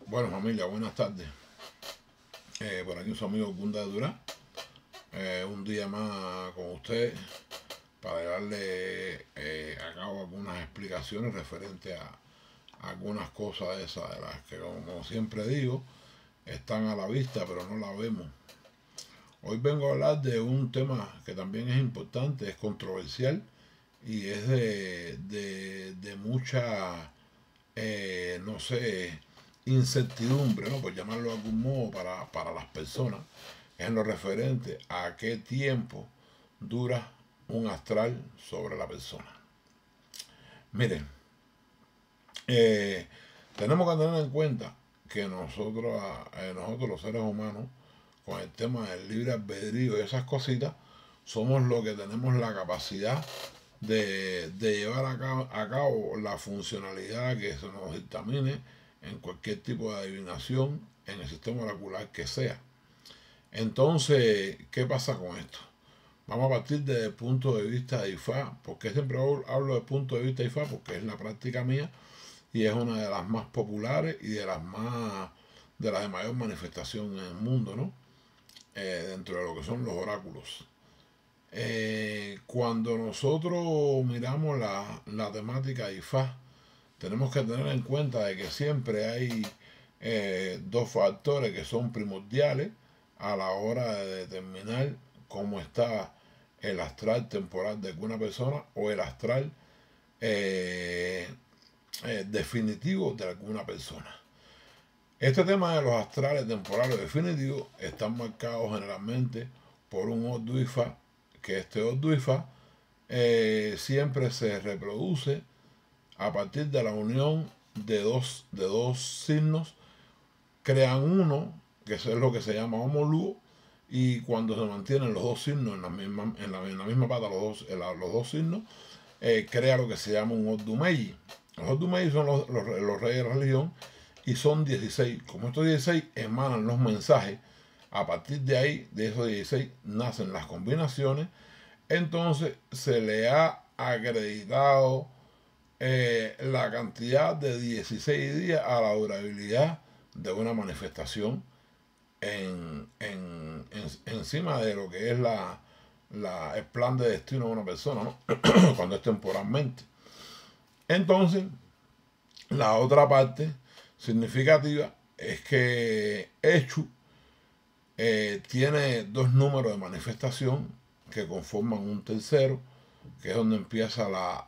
Bueno, familia, buenas tardes. Por aquí su amigo Gunda de Durán. Un día más con ustedes para darle a cabo algunas explicaciones referentes a algunas cosas de esas de las que, como siempre digo, están a la vista pero no la vemos. Hoy vengo a hablar de un tema que también es importante, es controversial y es de mucha, no sé, incertidumbre, ¿no? Por llamarlo de algún modo, para las personas, en lo referente a qué tiempo dura un astral sobre la persona. Miren, tenemos que tener en cuenta que nosotros los seres humanos, con el tema del libre albedrío y esas cositas, somos los que tenemos la capacidad de llevar a cabo la funcionalidad que se nos dictamine en cualquier tipo de adivinación en el sistema oracular que sea. Entonces, ¿qué pasa con esto? Vamos a partir desde el punto de vista de Ifá. ¿Por siempre hablo del punto de vista de Ifá? Porque es la práctica mía y es una de las más populares y de las de mayor manifestación en el mundo, ¿no? Dentro de lo que son los oráculos. Cuando nosotros miramos la temática de Ifá, tenemos que tener en cuenta de que siempre hay dos factores que son primordiales a la hora de determinar cómo está el astral temporal de alguna persona o el astral definitivo de alguna persona. Este tema de los astrales temporales definitivos están marcados generalmente por un Ordu Ifá, que este Ordu Ifá siempre se reproduce a partir de la unión de dos signos, crean uno, que es lo que se llama homoluo, y cuando se mantienen los dos signos en la misma pata, los dos signos, crea lo que se llama un Ordu Meiji. Los Ordu Meiji son los reyes de la religión y son 16. Como estos 16 emanan los mensajes, a partir de ahí, de esos 16, nacen las combinaciones. Entonces se le ha acreditado la cantidad de 16 días a la durabilidad de una manifestación encima de lo que es el plan de destino de una persona, ¿no? Cuando es temporalmente. Entonces, la otra parte significativa es que Eshu tiene dos números de manifestación que conforman un tercero, que es donde empieza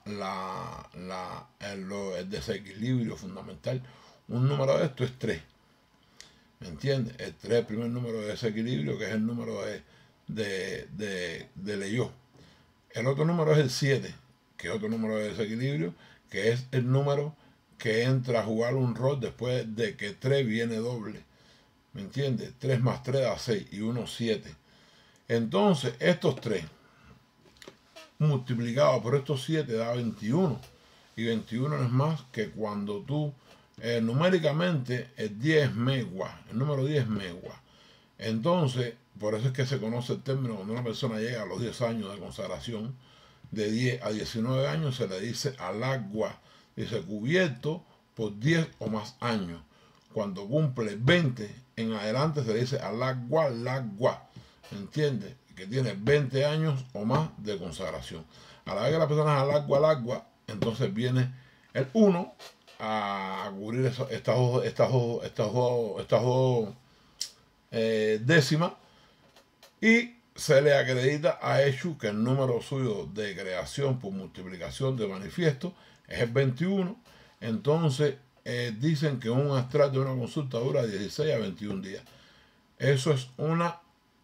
el desequilibrio fundamental. Un número de esto es 3. ¿Me entiendes? El 3 es el primer número de desequilibrio, que es el número de Leyó. El otro número es el 7, que es otro número de desequilibrio, que es el número que entra a jugar un rol después de que 3 viene doble. ¿Me entiendes? 3 más 3 da 6 y 1 7. Entonces, estos 3 multiplicado por estos 7 da 21. Y 21 no es más que cuando tú, numéricamente, el 10 es megua. El número 10 es megua. Entonces, por eso es que se conoce el término, cuando una persona llega a los 10 años de consagración, de 10 a 19 años se le dice al agua, dice cubierto por 10 o más años. Cuando cumple 20 en adelante se le dice al agua, ¿entiendes? Que tiene 20 años o más de consagración. A la vez que la persona es al agua, entonces viene el 1 a cubrir estas dos décimas, y se le acredita a Eshu que el número suyo de creación por multiplicación de manifiesto es el 21. Entonces dicen que un astral de una consulta dura 16 a 21 días. Eso es una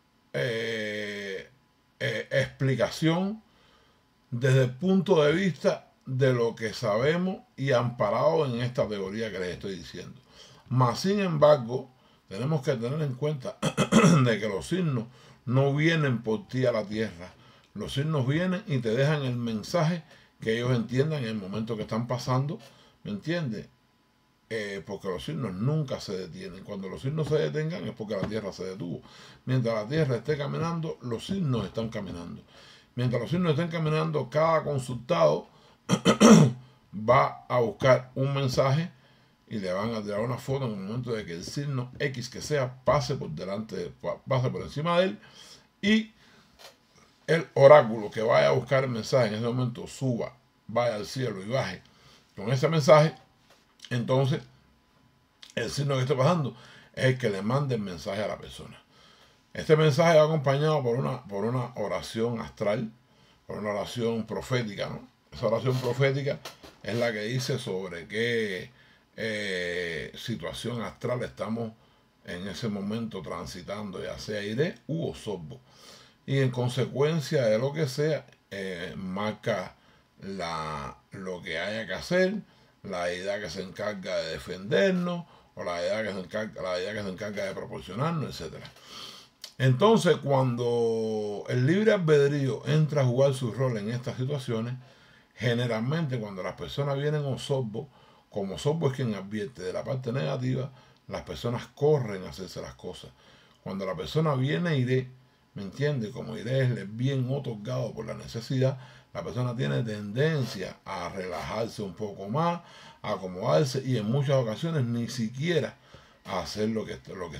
explicación desde el punto de vista de lo que sabemos y amparado en esta teoría que les estoy diciendo. Mas, sin embargo, tenemos que tener en cuenta de que los signos no vienen por ti a la tierra. Los signos vienen y te dejan el mensaje que ellos entiendan en el momento que están pasando. ¿Me entiendes? Porque los signos nunca se detienen. Cuando los signos se detengan es porque la tierra se detuvo. Mientras la tierra esté caminando, los signos están caminando. Mientras los signos estén caminando, cada consultado va a buscar un mensaje y le van a tirar una foto en el momento de que el signo X que sea pase por encima de él, y el oráculo que vaya a buscar el mensaje en ese momento suba, vaya al cielo y baje con ese mensaje. Entonces el signo que esté pasando es el que le mande el mensaje a la persona. Este mensaje va acompañado por una oración astral, por una oración profética, ¿no? Esa oración profética es la que dice sobre qué situación astral estamos en ese momento transitando, ya sea aire u osorbo. Y en consecuencia de lo que sea, marca lo que haya que hacer, la idea que se encarga de defendernos, o la idea que se encarga de proporcionarnos, etc. Entonces, cuando el libre albedrío entra a jugar su rol en estas situaciones, generalmente cuando las personas vienen a Osorbo, como Osorbo es quien advierte de la parte negativa, las personas corren a hacerse las cosas. Cuando la persona viene a Iré, ¿me entiende? Como Iré es bien otorgado por la necesidad, la persona tiene tendencia a relajarse un poco más, a acomodarse, y en muchas ocasiones ni siquiera a hacer lo que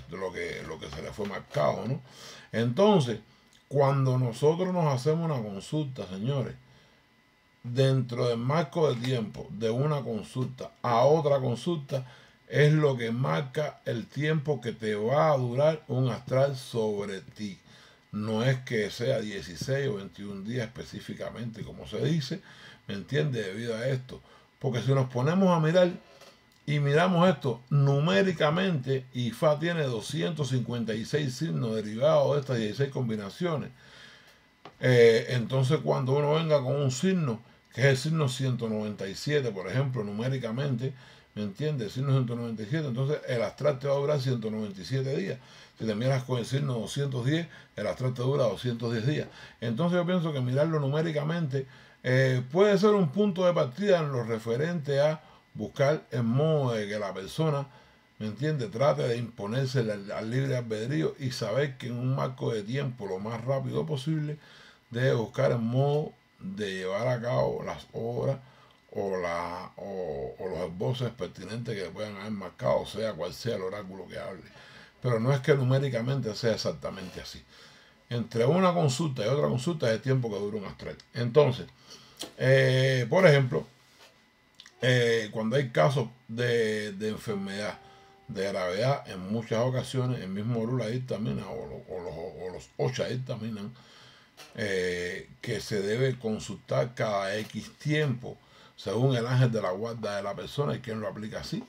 se le fue marcado, ¿no? Entonces, cuando nosotros nos hacemos una consulta, señores, dentro del marco de tiempo de una consulta a otra consulta, es lo que marca el tiempo que te va a durar un astral sobre ti. No es que sea 16 o 21 días específicamente, como se dice, ¿me entiendes? Debido a esto. Porque si nos ponemos a mirar y miramos esto numéricamente, IFA tiene 256 signos derivados de estas 16 combinaciones. Entonces, cuando uno venga con un signo, que es el signo 197, por ejemplo, numéricamente, ¿me entiendes? El signo 197, entonces el astral te va a durar 197 días. Si te miras con el signo 210, el astral te dura 210 días. Entonces yo pienso que mirarlo numéricamente puede ser un punto de partida en lo referente a buscar el modo de que la persona, ¿me entiende?, trate de imponerse al libre albedrío y saber que en un marco de tiempo lo más rápido posible debe buscar el modo de llevar a cabo las obras o los esbozos pertinentes que puedan haber marcado, sea cual sea el oráculo que hable. Pero no es que numéricamente sea exactamente así. Entre una consulta y otra consulta es el tiempo que dura un astral. Entonces, por ejemplo, cuando hay casos de enfermedad, de gravedad, en muchas ocasiones el mismo Orula dictamina o los Ocha dictaminan que se debe consultar cada X tiempo, según el ángel de la guarda de la persona. Hay quien lo aplica así,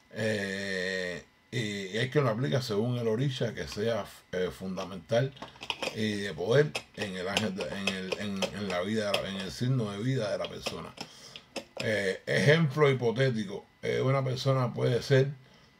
y hay quien lo aplica según el orisha que sea fundamental y de poder en el ángel en la vida, en el signo de vida de la persona. Ejemplo hipotético, una persona puede ser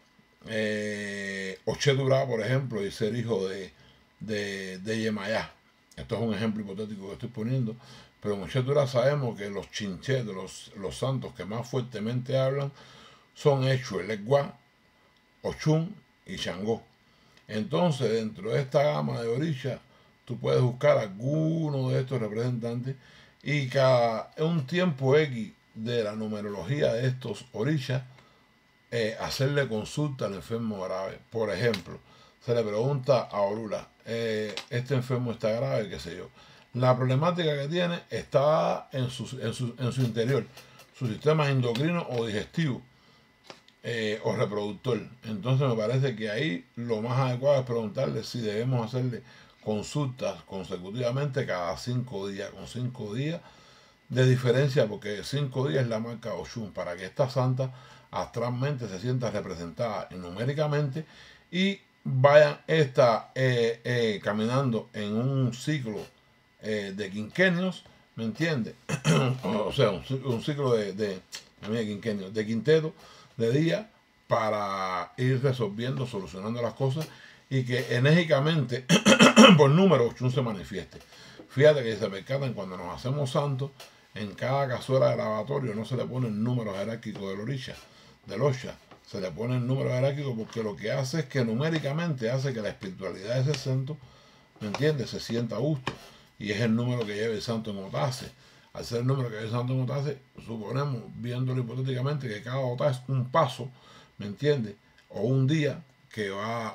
Ocheturá, por ejemplo, y ser hijo de Yemayá. Esto es un ejemplo hipotético que estoy poniendo, pero en Ocheturá sabemos que los chinchés de los santos que más fuertemente hablan son Echu, Elegua, Ochun y Changó. Entonces, dentro de esta gama de orisha, tú puedes buscar alguno de estos representantes y cada un tiempo X de la numerología de estos orishas, hacerle consulta al enfermo grave. Por ejemplo, se le pregunta a Orula, este enfermo está grave, qué sé yo. La problemática que tiene está en su interior, su sistema endocrino o digestivo, o reproductor. Entonces me parece que ahí lo más adecuado es preguntarle si debemos hacerle consultas consecutivamente cada 5 días, con 5 días de diferencia, porque 5 días es la marca Oshun, para que esta santa astralmente se sienta representada numéricamente y vayan caminando en un ciclo de quinquenios, ¿me entiende? O sea, un ciclo de quinteto de día, para ir resolviendo, solucionando las cosas, y que enérgicamente por número Oshun se manifieste. Fíjate que se percatan cuando nos hacemos santos, en cada cazuela de lavatorio no se le pone el número jerárquico del orisha, del osha, se le pone el número jerárquico porque lo que hace es que numéricamente hace que la espiritualidad de ese santo, ¿me entiendes?, se sienta a gusto, y es el número que lleva el santo en otase. Al ser el número que lleva el santo en otase, suponemos, viéndolo hipotéticamente, que cada otase es un paso, ¿me entiendes? O un día que va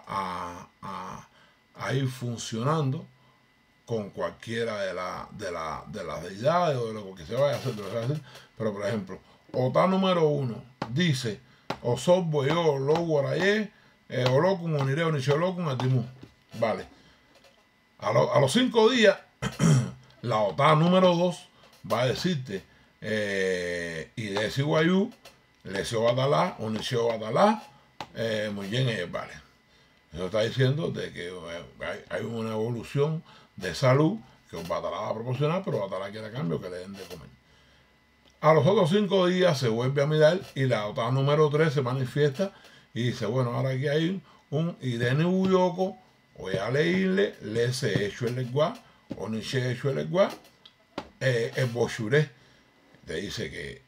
a ir funcionando con cualquiera de las deidades o de lo que se vaya a hacer, pero por ejemplo, Otá número 1 dice Osorbo yo lo guarayé olokun onire onicholokun atimú. Vale. A los 5 días la Otá número 2 va a decirte Idesi Guayú, Lesio Batalá, Onicio Batalá, muy bien, vale. Eso está diciendo de que hay una evolución de salud que Batalá va a proporcionar, pero Batalá quiere a cambio que le den de comer. A los otros 5 días se vuelve a mirar y la Otá número 3 se manifiesta y dice, bueno, ahora aquí hay un Irene Uyoko, o ya leíle, le se hecho el legua, o ni se hecho el legua, el bochuré. Te dice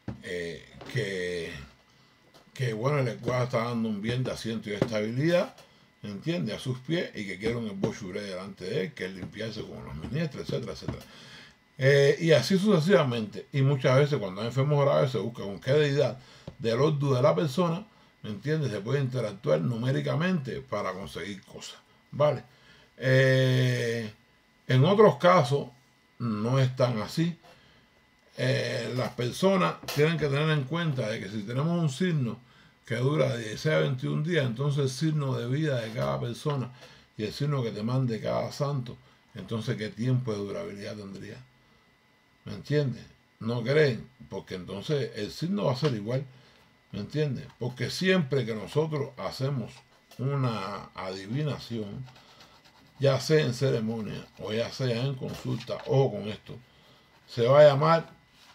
que bueno, el legua está dando un bien de asiento y estabilidad, ¿entiende? A sus pies y que quiere un bochuré delante de él, que es limpiarse con los ministros, etcétera, etcétera. Y así sucesivamente. Y muchas veces cuando hay enfermos graves se busca con qué deidad del ordu de la persona, ¿me entiendes? Se puede interactuar numéricamente para conseguir cosas, ¿vale? En otros casos no es tan así. Las personas tienen que tener en cuenta de que si tenemos un signo que dura de 16 a 21 días, entonces el signo de vida de cada persona y el signo que te mande cada santo, entonces ¿qué tiempo de durabilidad tendría? ¿Me entiendes? ¿No creen? Porque entonces el signo va a ser igual. ¿Me entiendes? Porque siempre que nosotros hacemos una adivinación, ya sea en ceremonia o ya sea en consulta, ojo con esto, se va a llamar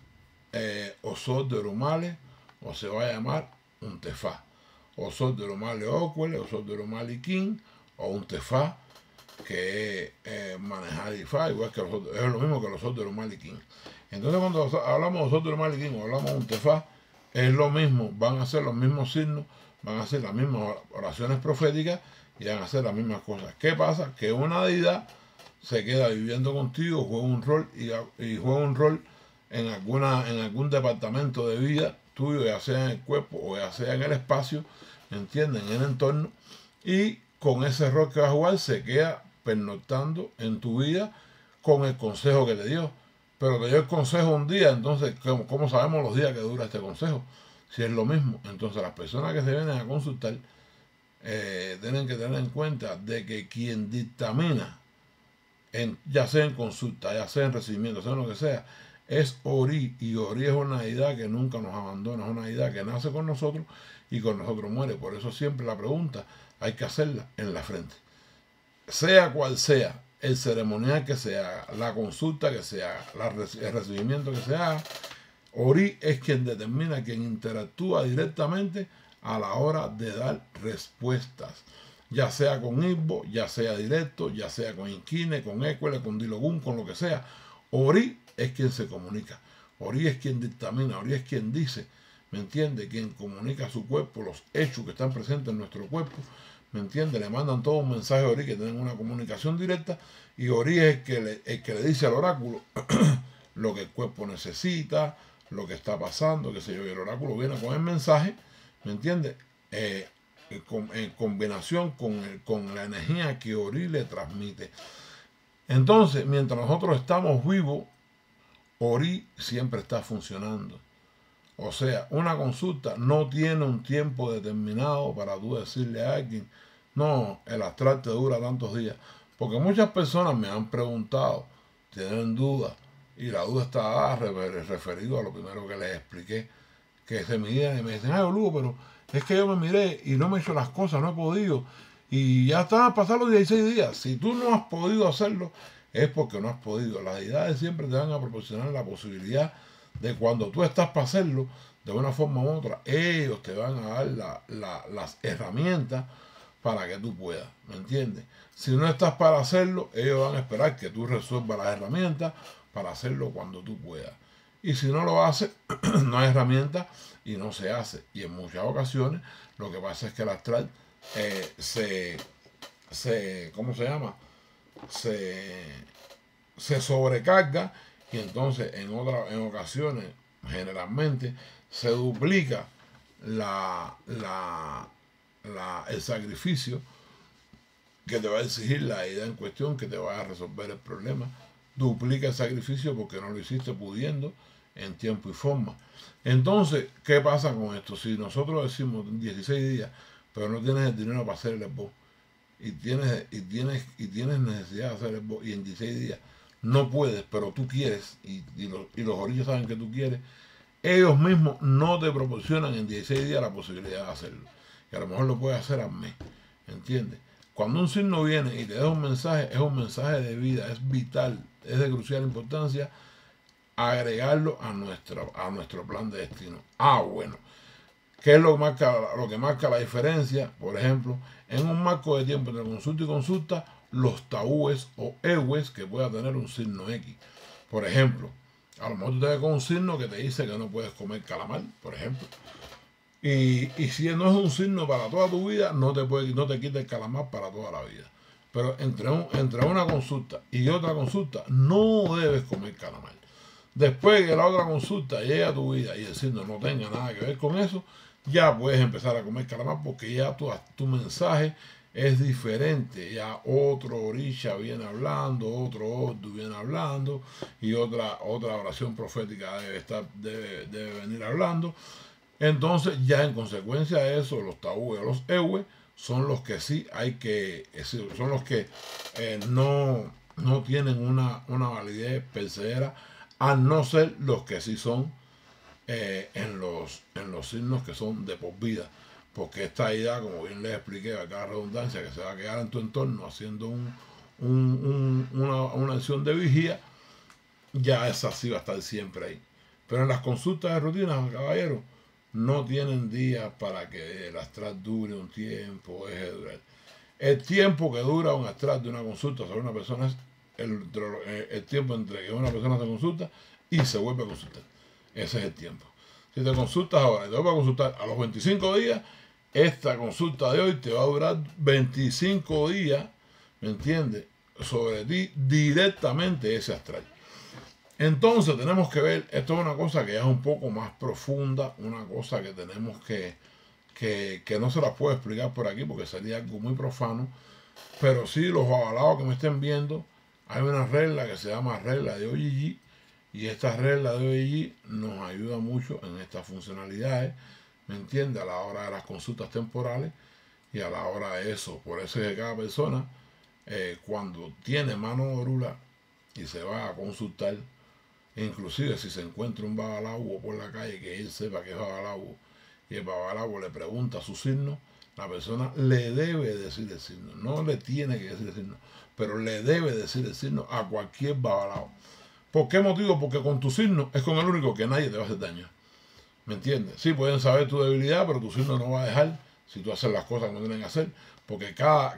Osor de Orumale o se va a llamar un tefá. Osor de Orumale Ocuele, Osor de Orumale King o un tefá que es manejar Ifá, igual que los, es lo mismo que los Osor de Orumale King. Entonces cuando hablamos de Osor de Orumale King o hablamos de un tefá, es lo mismo, van a ser los mismos signos, van a hacer las mismas oraciones proféticas y van a hacer las mismas cosas. ¿Qué pasa? Que una deidad se queda viviendo contigo, juega un rol y juega un rol en algún departamento de vida tuyo, ya sea en el cuerpo o ya sea en el espacio, ¿entienden? En el entorno, y con ese rol que va a jugar se queda pernoctando en tu vida con el consejo que te dio. Pero te dio el consejo un día, entonces, ¿cómo sabemos los días que dura este consejo? Si es lo mismo. Entonces, las personas que se vienen a consultar tienen que tener en cuenta de que quien dictamina, ya sea en consulta, ya sea en recibimiento, sea en lo que sea, es Ori. Y Ori es una deidad que nunca nos abandona, es una deidad que nace con nosotros y con nosotros muere. Por eso siempre la pregunta hay que hacerla en la frente. Sea cual sea el ceremonial que se haga, la consulta que se haga, el recibimiento que se haga, Ori es quien determina, quien interactúa directamente a la hora de dar respuestas, ya sea con Igbo, ya sea directo, ya sea con Inquine, con Ecuele, con Dilogun, con lo que sea. Ori es quien se comunica, Ori es quien dictamina, Ori es quien dice, ¿me entiende? Quien comunica a su cuerpo los hechos que están presentes en nuestro cuerpo, ¿me entiende? Le mandan todo un mensaje a Ori, que tienen una comunicación directa, y Ori es el que le dice al oráculo lo que el cuerpo necesita, lo que está pasando, qué sé yo, y el oráculo viene con el mensaje, ¿me entiende? En combinación con la energía que Ori le transmite. Entonces, mientras nosotros estamos vivos, Ori siempre está funcionando. O sea, una consulta no tiene un tiempo determinado para tú decirle a alguien, no, el astral te dura tantos días. Porque muchas personas me han preguntado, tienen dudas, y la duda está referido a lo primero que les expliqué, que se miran y me dicen, ay, Lugo, pero es que yo me miré y no me he hecho las cosas, no he podido. Y ya están a pasar los 16 días. Si tú no has podido hacerlo, es porque no has podido. Las deidades siempre te van a proporcionar la posibilidad de cuando tú estás para hacerlo, de una forma u otra, ellos te van a dar las herramientas para que tú puedas, ¿me entiendes? Si no estás para hacerlo, ellos van a esperar que tú resuelvas las herramientas para hacerlo cuando tú puedas. Y si no lo haces, no hay herramientas y no se hace. Y en muchas ocasiones lo que pasa es que el astral ¿cómo se llama? Se sobrecarga y entonces en ocasiones generalmente se duplica el sacrificio que te va a exigir la idea en cuestión, que te va a resolver el problema. Duplica el sacrificio porque no lo hiciste pudiendo en tiempo y forma. Entonces, ¿qué pasa con esto? Si nosotros decimos 16 días, pero no tienes el dinero para hacer el esbozo, y tienes necesidad de hacer el esbozo, y en 16 días no puedes, pero tú quieres, y los orillos saben que tú quieres, ellos mismos no te proporcionan en 16 días la posibilidad de hacerlo. Y a lo mejor lo puedes hacer al mes. ¿Entiendes? Cuando un signo viene y te da un mensaje, es un mensaje de vida, es vital, es de crucial importancia agregarlo a nuestro plan de destino. Bueno, ¿qué es lo que marca la diferencia? Por ejemplo, en un marco de tiempo entre consulta y consulta, los tabúes o ewes que pueda tener un signo X. Por ejemplo, a lo mejor tú te ves con un signo que te dice que no puedes comer calamar, por ejemplo. Y si no es un signo para toda tu vida, no te quita el calamar para toda la vida. Pero entre una consulta y otra consulta, no debes comer calamar. Después que la otra consulta llegue a tu vida y el signo no tenga nada que ver con eso, ya puedes empezar a comer calamar porque ya tu mensaje es diferente. Ya otro orisha viene hablando, otro ordu viene hablando y otra oración profética debe venir hablando. Entonces, ya en consecuencia de eso, los tabúes o los ewe son los que sí son los que no tienen una validez perseguera, a no ser los que sí son en los signos que son de por vida. Porque esta idea, como bien les expliqué, a cada redundancia, que se va a quedar en tu entorno haciendo una acción de vigía, ya esa sí va a estar siempre ahí. Pero en las consultas de rutina, caballero, no tienen días para que el astral dure un tiempo, deje de durar. El tiempo que dura un astral de una consulta sobre una persona es el tiempo entre que una persona se consulta y se vuelve a consultar. Ese es el tiempo. Si te consultas ahora y te vuelves a consultar a los 25 días, esta consulta de hoy te va a durar 25 días, ¿me entiendes? Sobre ti directamente ese astral. Entonces tenemos que ver, esto es una cosa que ya es un poco más profunda, una cosa que tenemos que no se las puedo explicar por aquí porque sería algo muy profano, pero sí los avalados que me estén viendo, hay una regla que se llama regla de OGG, y esta regla de OGG nos ayuda mucho en estas funcionalidades, ¿me entiende? A la hora de las consultas temporales y a la hora de eso. Por eso es que cada persona, cuando tiene mano de orula y se va a consultar, inclusive si se encuentra un babalawo por la calle que él sepa que es babalawo y el babalawo le pregunta su signo, la persona le debe decir el signo, no le tiene que decir el signo, pero le debe decir el signo a cualquier babalawo. ¿Por qué motivo? Porque con tu signo es con el único que nadie te va a hacer daño. ¿Me entiendes? Sí, pueden saber tu debilidad, pero tu signo no va a dejar si tú haces las cosas que no tienen que hacer, porque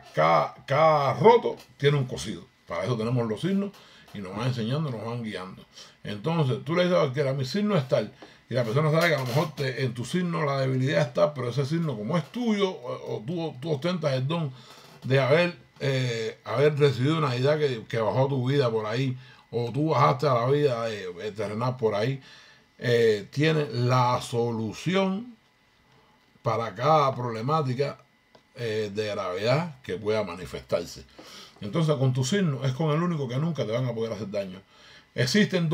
cada roto tiene un cosido. Para eso tenemos los signos y nos van enseñando, nos van guiando. Entonces, tú le dices a cualquiera, mi signo es tal, y la persona sabe que a lo mejor en tu signo la debilidad está, pero ese signo, como es tuyo, o tú ostentas el don de haber recibido una idea que bajó tu vida por ahí, o tú bajaste a la vida terrenal por ahí, tiene la solución para cada problemática de gravedad que pueda manifestarse. Entonces, con tu signo es con el único que nunca te van a poder hacer daño. Existen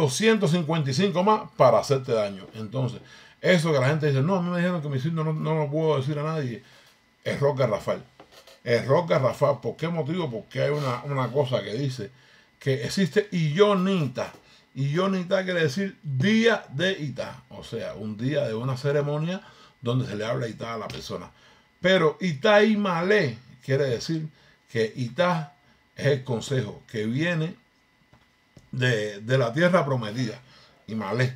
255 más para hacerte daño. Entonces, eso que la gente dice, no, a mí me dijeron que mi signo no lo puedo decir a nadie, error garrafal. Error garrafal. ¿Por qué motivo? Porque hay una cosa que dice que existe Iyonita. Iyonita quiere decir día de Itá, o sea, un día de una ceremonia donde se le habla Itá a la persona. Pero Itá y Malé quiere decir que Itá es el consejo que viene de la tierra prometida, y Malé,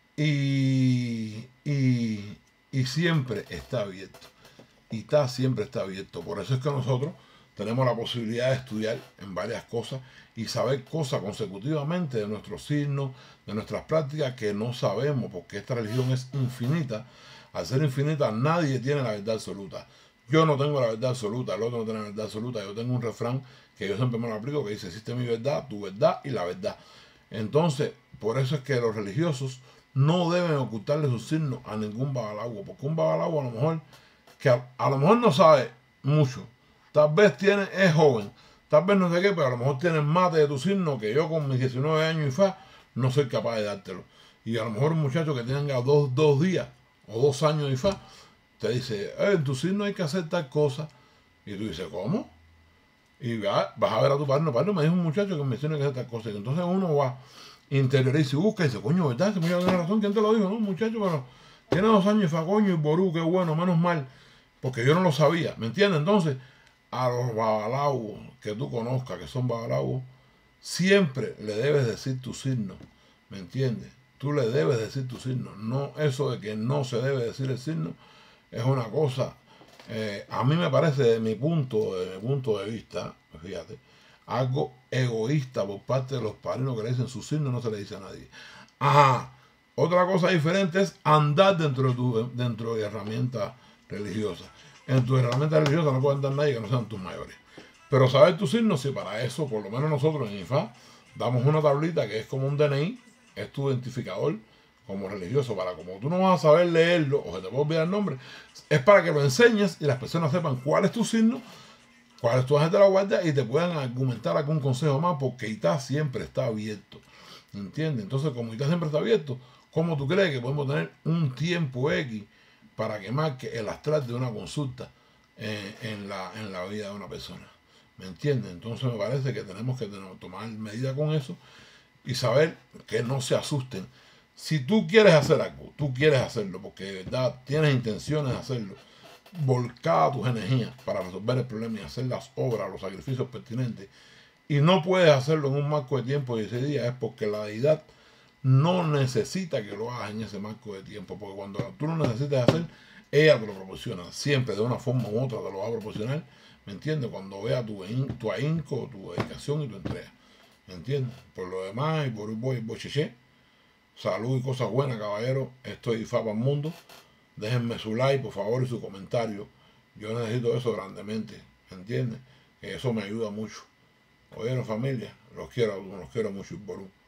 y siempre está abierto. Itá siempre está abierto. Por eso es que nosotros tenemos la posibilidad de estudiar en varias cosas y saber cosas consecutivamente de nuestros signos, de nuestras prácticas que no sabemos, porque esta religión es infinita. Al ser infinita, nadie tiene la verdad absoluta. Yo no tengo la verdad absoluta, el otro no tiene la verdad absoluta. Yo tengo un refrán que yo siempre me lo aplico que dice, existe mi verdad, tu verdad y la verdad. Entonces, por eso es que los religiosos no deben ocultarle sus signos a ningún babalao, porque un babalao a lo mejor, que a lo mejor no sabe mucho, tal vez es joven, tal vez no sé qué, pero a lo mejor tiene el mate de tu signo que yo con mis 19 años y no soy capaz de dártelo. Y a lo mejor un muchacho que tenga dos días o 2 años y te dice, en tu signo hay que hacer tal cosa. Y tú dices, ¿cómo? Y vas a ver a tu padre, me dijo un muchacho que me tiene que hacer tal cosa. Y entonces uno va, interioriza y busca y dice, coño, ¿verdad? Ese muchacho tiene razón, ¿quién te lo dijo? No, muchacho, pero tiene 2 años y coño, y ború, qué bueno, menos mal, porque yo no lo sabía, ¿me entiendes? Entonces, a los babalaos que tú conozcas, que son babalaos, siempre le debes decir tu signo, ¿me entiendes? Tú le debes decir tu signo, no eso de que no se debe decir el signo, es una cosa, a mí me parece de mi punto de vista, fíjate, algo egoísta por parte de los padrinos que le dicen su signo, no se le dice a nadie. Ajá, otra cosa diferente es andar dentro de herramientas religiosas. En tus herramientas religiosas no puede andar nadie que no sean tus mayores. Pero saber tu signo, sí, para eso, por lo menos nosotros en IFA, damos una tablita que es como un DNI, es tu identificador como religioso, para como tú no vas a saber leerlo o se te puede olvidar el nombre, es para que lo enseñes y las personas sepan cuál es tu signo, cuál es tu agente de la guardia y te puedan argumentar algún consejo más, porque ITA siempre está abierto, ¿entiendes? Entonces, como ITA siempre está abierto, ¿cómo tú crees que podemos tener un tiempo X para que marque el astral de una consulta en la vida de una persona? ¿Me entiendes? Entonces me parece que tenemos que tomar medidas con eso y saber que no se asusten. Si tú quieres hacer algo, tú quieres hacerlo porque de verdad tienes intenciones de hacerlo, volcar tus energías para resolver el problema y hacer las obras, los sacrificios pertinentes, y no puedes hacerlo en un marco de tiempo de 16 días, es porque la deidad no necesita que lo hagas en ese marco de tiempo, porque cuando tú lo necesitas hacer, ella te lo proporciona, siempre de una forma u otra te lo va a proporcionar, ¿me entiendes? Cuando vea tu ahínco, tu dedicación y tu entrega, ¿me entiendes? Por lo demás, y por voy bocheche, salud y cosas buenas, caballero, esto es IFA para el mundo, déjenme su like, por favor, y su comentario, yo necesito eso grandemente, ¿me entiendes? Que eso me ayuda mucho. Oye, familia, los quiero mucho, Ború.